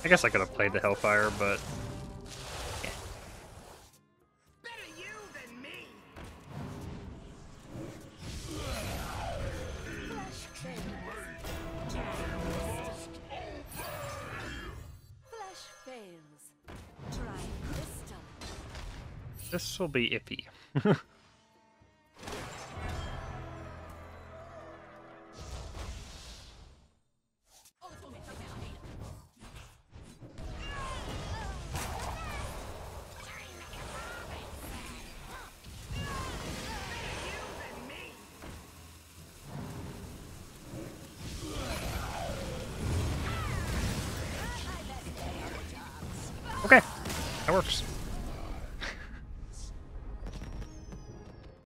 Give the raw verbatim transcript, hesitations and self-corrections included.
I guess I could have played the Hellfire, but yeah. Better you than me. Flash fails. Flash fails. Try crystal. This will be iffy. Okay, that works.